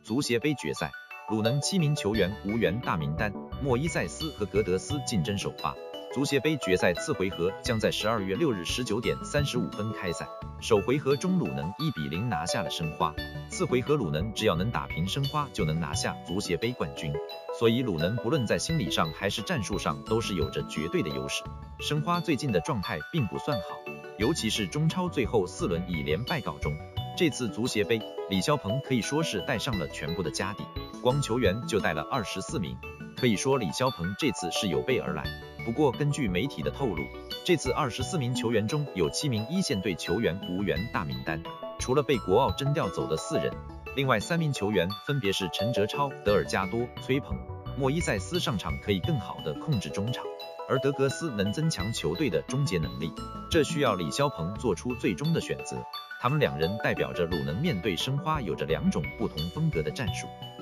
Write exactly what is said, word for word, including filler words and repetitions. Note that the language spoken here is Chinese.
足协杯决赛，鲁能七名球员无缘大名单，莫伊塞斯和格德斯竞争首发。足协杯决赛次回合将在十二月六日十九点三十五分开赛。首回合中鲁能一比零拿下了申花，次回合鲁能只要能打平申花就能拿下足协杯冠军，所以鲁能不论在心理上还是战术上都是有着绝对的优势。申花最近的状态并不算好，尤其是中超最后四轮以连败告终。这次足协杯，李霄鹏可以说是带上了全部的家底，光球员就带了二十四名，可以说李霄鹏这次是有备而来。不过根据媒体的透露，这次二十四名球员中有七名一线队球员无缘大名单，除了被国奥征调走的四人，另外三名球员分别是陈哲超、德尔加多、崔鹏。莫伊塞斯上场可以更好的控制中场，而德格斯能增强球队的终结能力，这需要李霄鹏做出最终的选择。他们两人代表着鲁能面对申花有着两种不同风格的战术。